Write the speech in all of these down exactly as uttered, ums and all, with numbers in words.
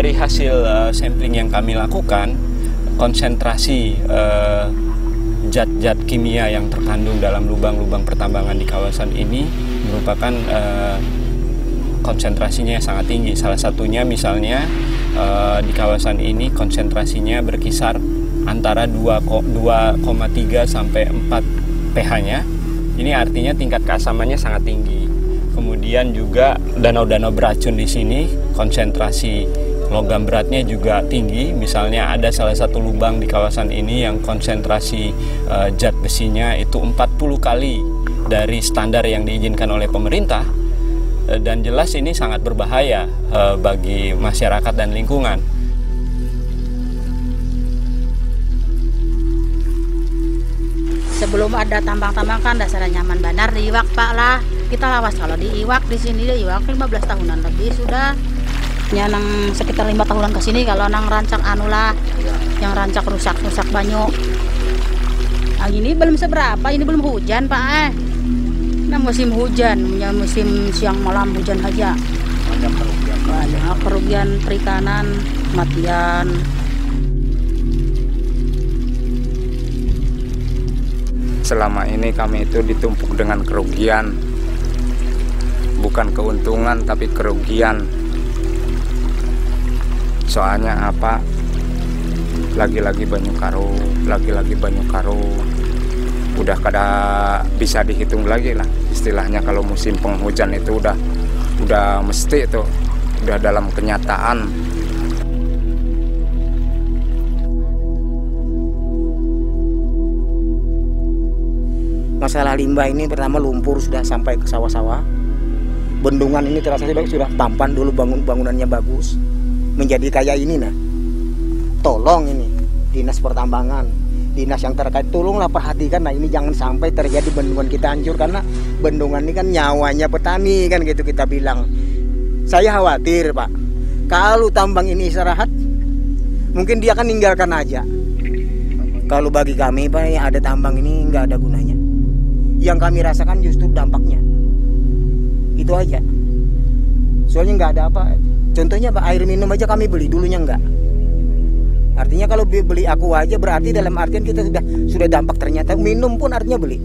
dari hasil uh, sampling yang kami lakukan, konsentrasi uh, zat-zat kimia yang terkandung dalam lubang-lubang pertambangan di kawasan ini merupakan uh, konsentrasinya sangat tinggi. Salah satunya misalnya uh, di kawasan ini konsentrasinya berkisar antara dua koma tiga sampai empat pH-nya. Ini artinya tingkat keasamannya sangat tinggi. Kemudian juga danau-danau beracun di sini, konsentrasi logam beratnya juga tinggi. Misalnya ada salah satu lubang di kawasan ini yang konsentrasi uh, zat besinya itu empat puluh kali dari standar yang diizinkan oleh pemerintah. Uh, dan jelas ini sangat berbahaya uh, bagi masyarakat dan lingkungan. Sebelum ada tambang-tambang kan dasarnya nyaman benar di Iwak Pak lah. Kita lawas kalau di Iwak di sini di Iwak lima belas tahunan lebih sudah. Ya nang sekitar lima tahunan ke sini kalau nang rancak anu lah yang rancak rusak-rusak banyak. Nah, ini belum seberapa, ini belum hujan Pak eh. Nah musim hujan, ya musim siang malam hujan aja. Banyak kerugian. Banyak kerugian perikanan, kematian. Selama ini kami itu ditumpuk dengan kerugian, bukan keuntungan tapi kerugian. Soalnya apa? Lagi-lagi Banyu Karo, lagi-lagi Banyu Karo. Udah kada bisa dihitung lagi lah. Istilahnya kalau musim penghujan itu udah udah mesti itu, udah dalam kenyataan. Masalah limbah ini pertama lumpur sudah sampai ke sawah-sawah. Bendungan ini terasa sudah, sudah tampan dulu bangun bangunannya bagus. Menjadi kayak ini nah. Tolong ini dinas pertambangan, dinas yang terkait tolonglah perhatikan nah ini jangan sampai terjadi bendungan kita hancur karena bendungan ini kan nyawanya petani kan gitu kita bilang. Saya khawatir Pak. Kalau tambang ini istirahat mungkin dia akan ninggalkan aja. Kalau bagi kami Pak yang ada tambang ini nggak ada gunanya. Yang kami rasakan justru dampaknya itu aja. Soalnya nggak ada apa. Contohnya Pak, air minum aja kami beli dulunya nggak. Artinya kalau beli aku aja berarti dalam artian kita sudah sudah dampak ternyata minum pun artinya beli.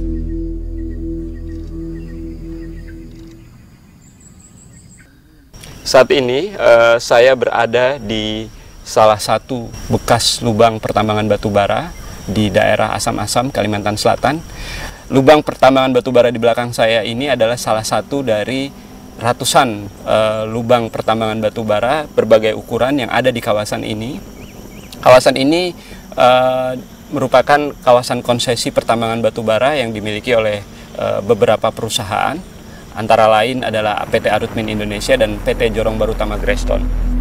Saat ini uh, saya berada di salah satu bekas lubang pertambangan batu bara di daerah Asam-Asam, Kalimantan Selatan. Lubang pertambangan batu bara di belakang saya ini adalah salah satu dari ratusan uh, lubang pertambangan batu bara berbagai ukuran yang ada di kawasan ini. Kawasan ini uh, merupakan kawasan konsesi pertambangan batu bara yang dimiliki oleh uh, beberapa perusahaan, antara lain adalah P T Arutmin Indonesia dan P T Jorong Barutama Greystone.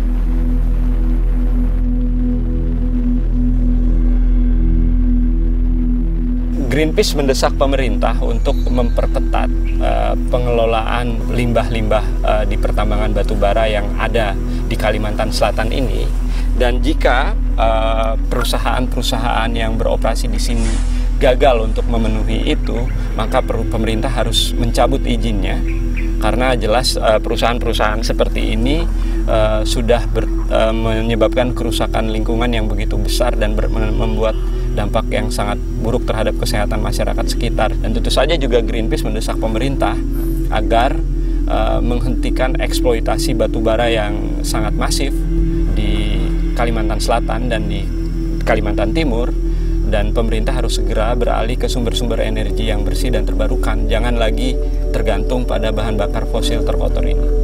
Greenpeace mendesak pemerintah untuk memperketat uh, pengelolaan limbah-limbah uh, di pertambangan batu bara yang ada di Kalimantan Selatan ini. Dan jika perusahaan-perusahaan uh, yang beroperasi di sini gagal untuk memenuhi itu, maka pemerintah harus mencabut izinnya. Karena jelas uh, perusahaan-perusahaan seperti ini uh, sudah ber, uh, menyebabkan kerusakan lingkungan yang begitu besar dan ber, membuat dampak yang sangat buruk terhadap kesehatan masyarakat sekitar. Dan tentu saja juga Greenpeace mendesak pemerintah agar uh, menghentikan eksploitasi batu bara yang sangat masif di Kalimantan Selatan dan di Kalimantan Timur, dan pemerintah harus segera beralih ke sumber-sumber energi yang bersih dan terbarukan. Jangan lagi tergantung pada bahan bakar fosil terkotor ini.